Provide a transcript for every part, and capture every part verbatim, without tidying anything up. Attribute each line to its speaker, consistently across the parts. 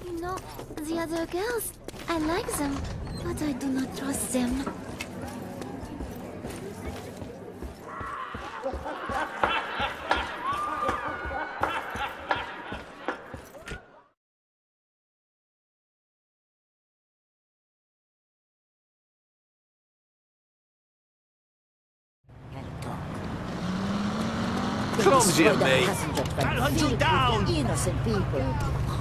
Speaker 1: No, the other girls, I like them, but I do not trust them.
Speaker 2: Clumsy of me.
Speaker 3: I'll hunt you down! Innocent people.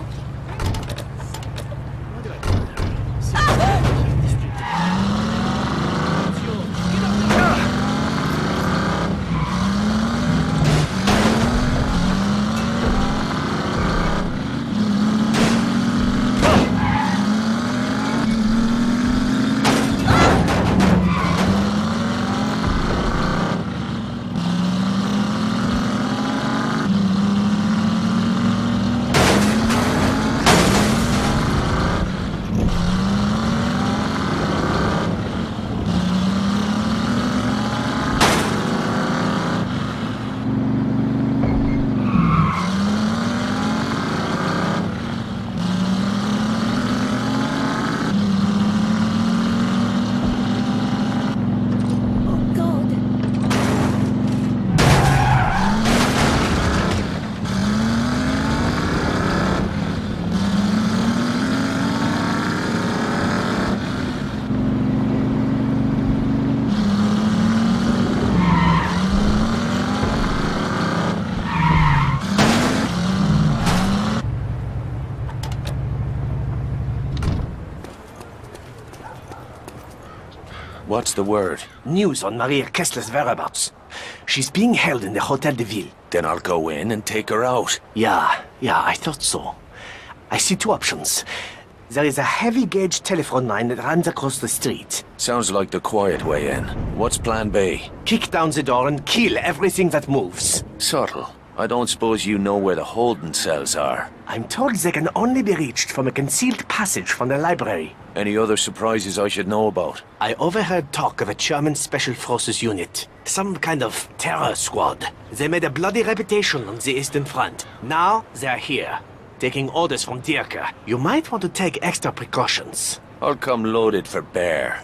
Speaker 2: What's the word?
Speaker 4: News on Maria Kessler's whereabouts. She's being held in the Hotel de Ville.
Speaker 2: Then I'll go in and take her out.
Speaker 4: Yeah, yeah, I thought so. I see two options. There is a heavy-gauge telephone line that runs across the street.
Speaker 2: Sounds like the quiet way in. What's plan B?
Speaker 4: Kick down the door and kill everything that moves.
Speaker 2: Subtle. I don't suppose you know where the holding cells are.
Speaker 4: I'm told they can only be reached from a concealed passage from the library.
Speaker 2: Any other surprises I should know about?
Speaker 4: I overheard talk of a German Special Forces unit. Some kind of terror squad. They made a bloody reputation on the Eastern Front. Now they're here, taking orders from Dierke. You might want to take extra precautions.
Speaker 2: I'll come loaded for bear.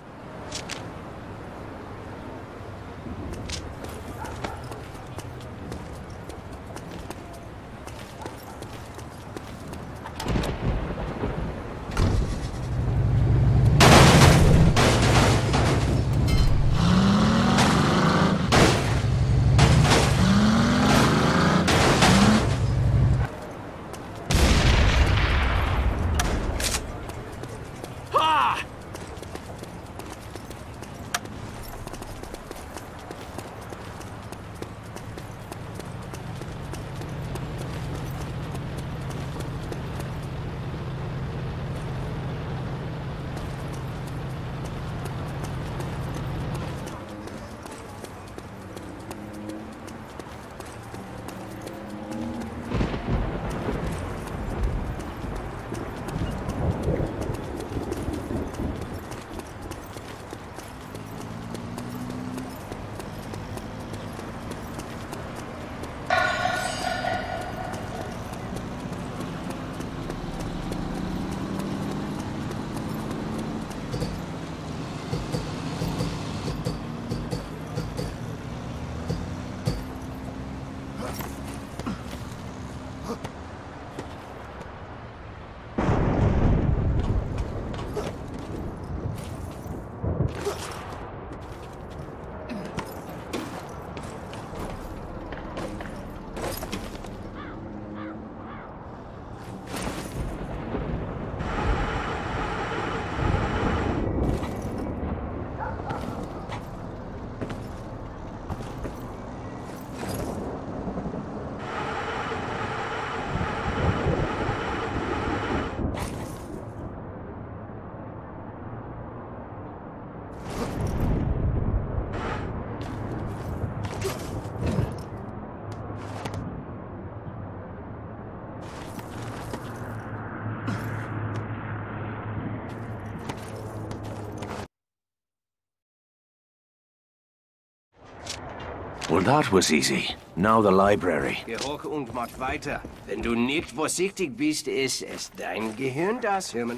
Speaker 2: Well, that was easy. Now the library.
Speaker 5: Geh hoch und mach weiter. Wenn du nicht vorsichtig bist, ist es dein Gehirn, das Hirn.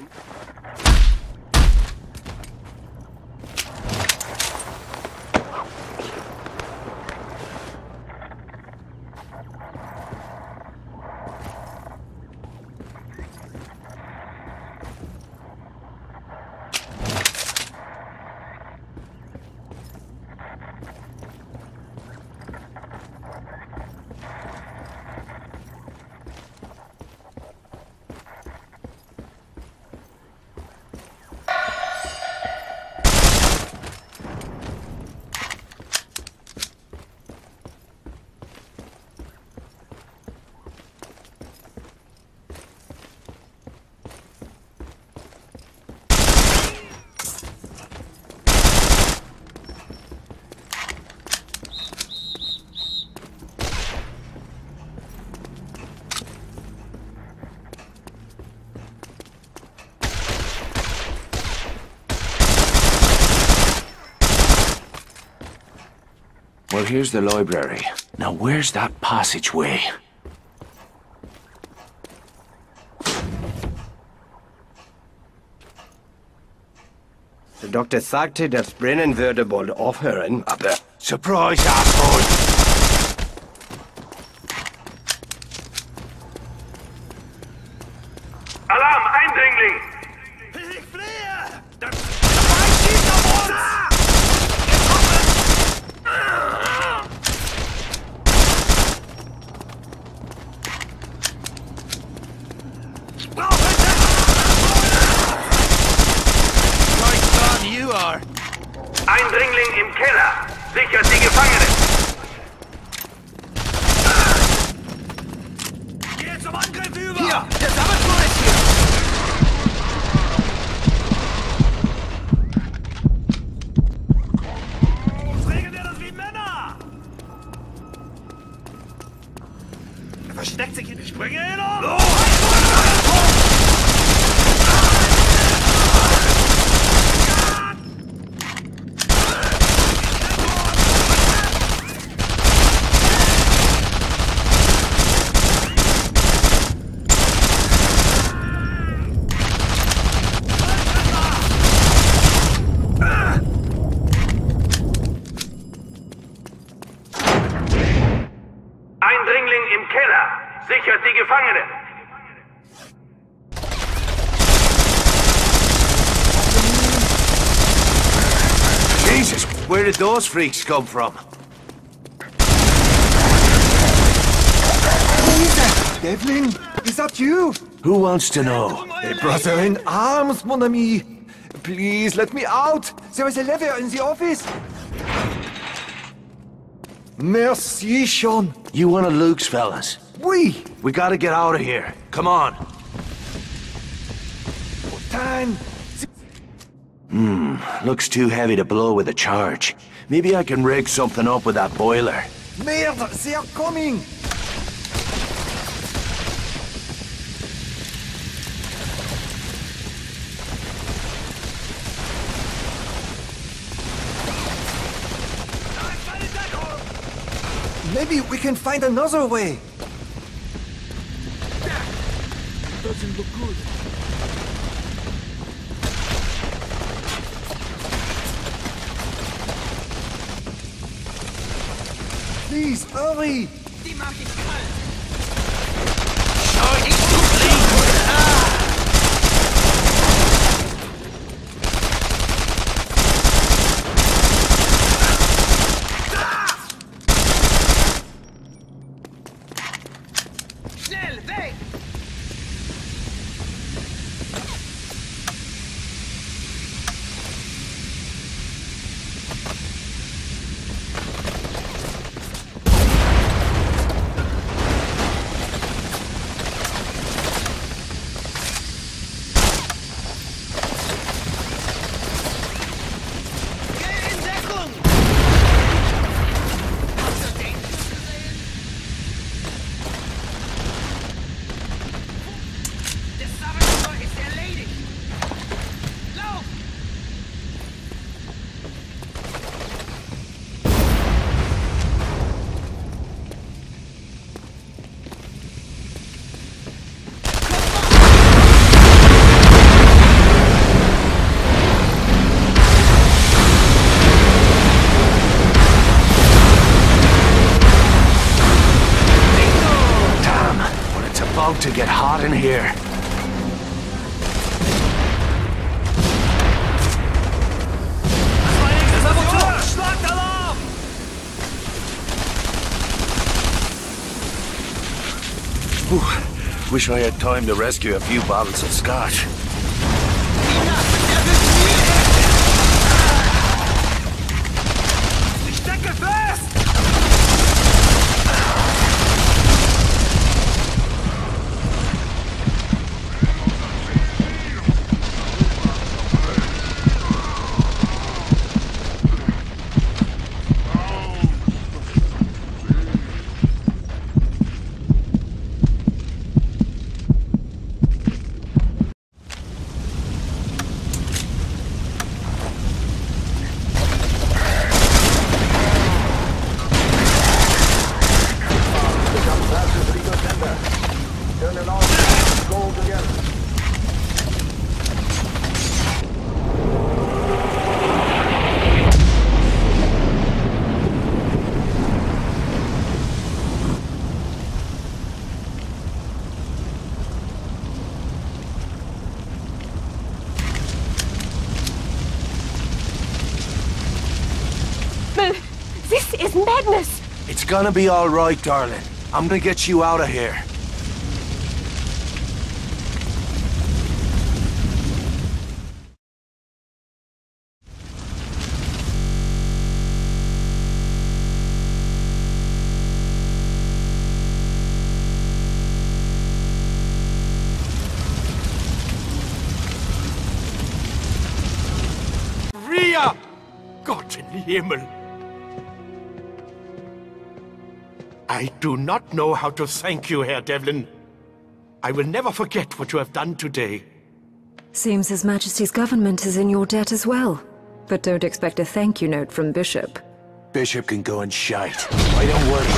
Speaker 2: Well, here's the library. Now, where's that passageway?
Speaker 5: Der Doktor sagte, das Brennen würde bald aufhören, aber...
Speaker 2: Surprise, asshole!
Speaker 6: Alarm, Eindringling!
Speaker 5: Ich fliehe! Der Feind schießt auf uns!
Speaker 6: You are. Eindringling im Keller! Sichert die Gefangenen!
Speaker 5: Geh zum Angriff über! Hier! Der Sammelsturm ist hier! Jetzt regeln wir das wie Männer! Er versteckt sich in die Sprünge hin und... Los!
Speaker 6: Eindringling im Keller! Sichert die Gefangenen!
Speaker 2: Jesus, where did those freaks come from?
Speaker 7: Devlin, is that you?
Speaker 2: Who wants to know?
Speaker 7: A brother in arms, mon ami. Please let me out. There is a lever in the office. Merci, Sean.
Speaker 2: You one of Luke's fellas?
Speaker 7: Oui.
Speaker 2: We gotta get out of here. Come on.
Speaker 7: Time.
Speaker 2: Hmm, looks too heavy to blow with a charge. Maybe I can rig something up with that boiler.
Speaker 7: Merde, they are coming. Maybe we can find another way. Doesn't look good. Please, hurry!
Speaker 5: Die mag ich kalt!
Speaker 6: Schau nicht zu fliegen! Ah!
Speaker 5: Schnell, weg!
Speaker 2: about to get hot in here. Whew. Wish I had time to rescue a few bottles of scotch.
Speaker 8: This is madness!
Speaker 2: It's gonna be all right, darling. I'm gonna get you out of here.
Speaker 9: Ria! Gott in Himmel! I do not know how to thank you, Herr Devlin. I will never forget what you have done today.
Speaker 10: Seems His Majesty's government is in your debt as well. But don't expect a thank you note from Bishop.
Speaker 2: Bishop can go and shite. I don't work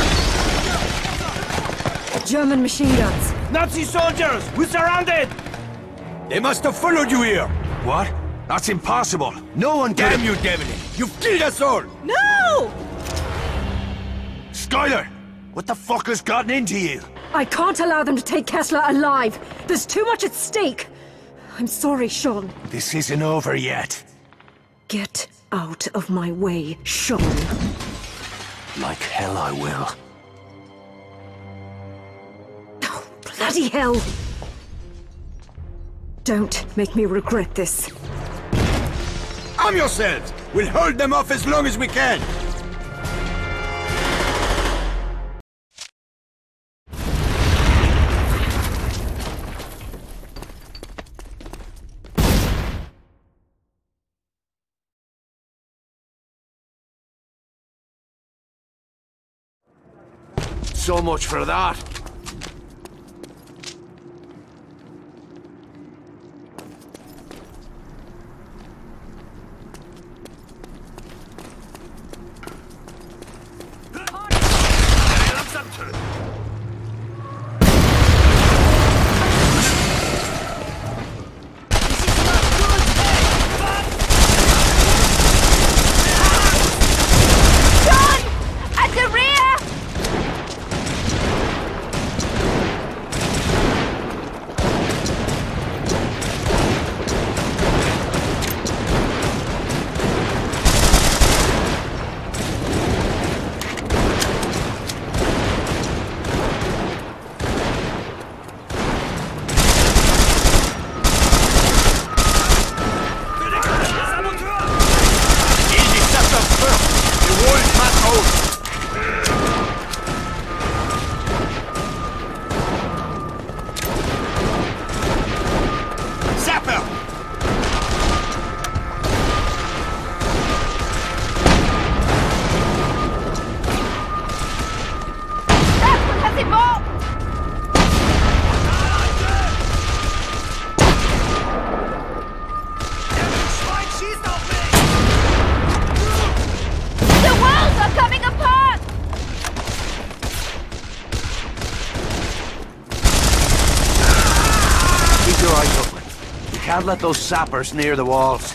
Speaker 2: for...
Speaker 10: German machine guns!
Speaker 9: Nazi soldiers! We're surrounded!
Speaker 2: They must have followed you here! What? That's impossible! No one can...
Speaker 9: Damn you, Devlin! You've killed us all!
Speaker 8: No!
Speaker 2: Skylar! What the fuck has gotten into you?
Speaker 10: I can't allow them to take Kessler alive! There's too much at stake! I'm sorry, Sean.
Speaker 2: This isn't over yet.
Speaker 10: Get out of my way, Sean.
Speaker 2: Like hell I will.
Speaker 10: Oh, bloody hell! Don't make me regret this.
Speaker 9: Arm yourselves! We'll hold them off as long as we can!
Speaker 2: So much for that. Can't let those sappers near the walls.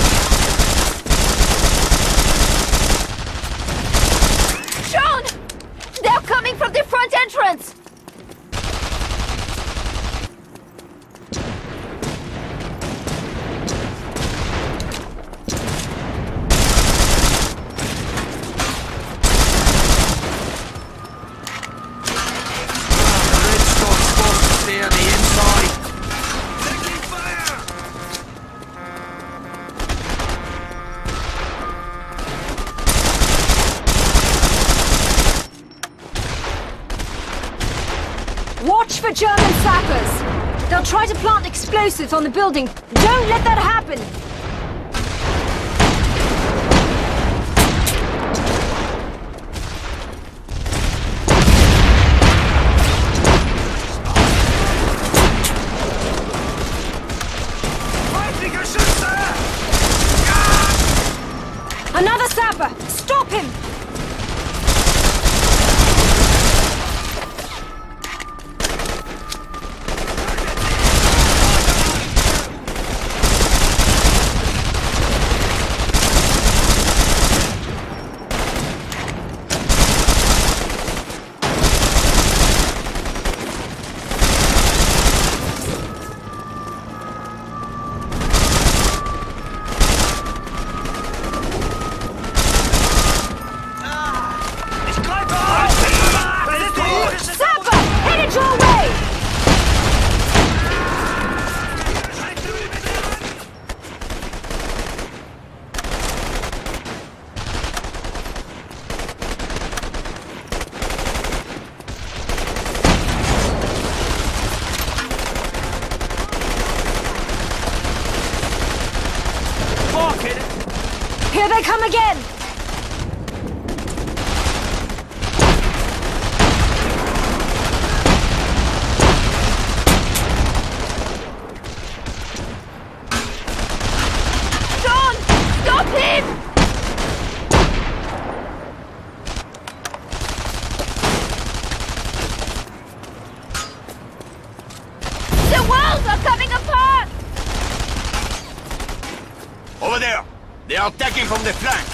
Speaker 8: Sean! coming from the front entrance!
Speaker 10: Watch for German sappers! They'll try to plant explosives on the building. Don't let that happen! Another sapper! Stop him! Here they come again!
Speaker 8: John! Stop him! The walls are coming apart!
Speaker 2: Over there! They are attacking from the flank!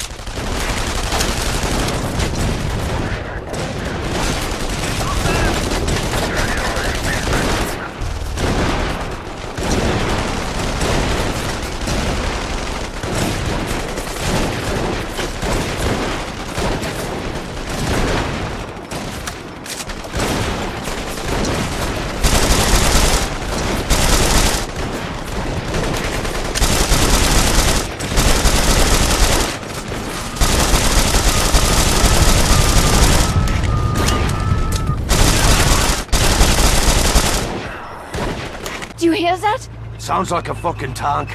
Speaker 8: Do you hear that?
Speaker 2: Sounds like a fucking tank.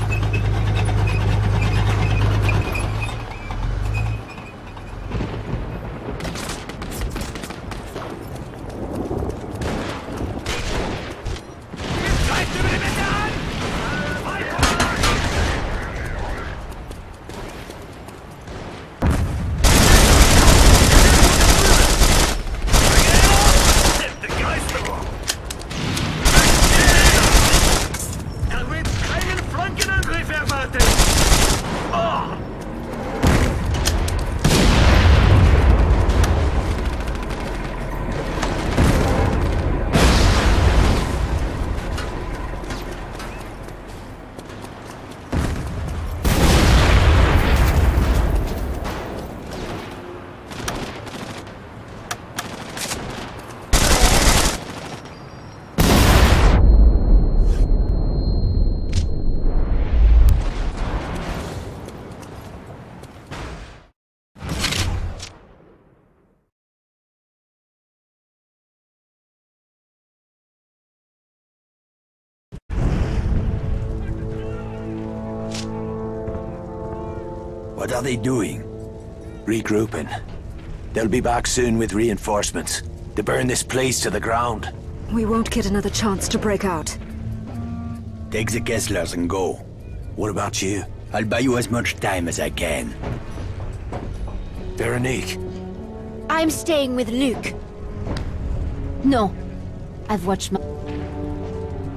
Speaker 2: What are they doing? Regrouping. They'll be back soon with reinforcements to burn this place to the ground.
Speaker 10: We won't get another chance to break out.
Speaker 2: Take the Kesslers and go. What about you? I'll buy you as much time as I can. Veronique.
Speaker 1: I'm staying with Luke. No. I've watched my...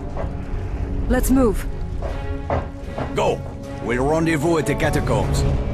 Speaker 10: Let's move.
Speaker 2: Go! We'll rendezvous at the catacombs.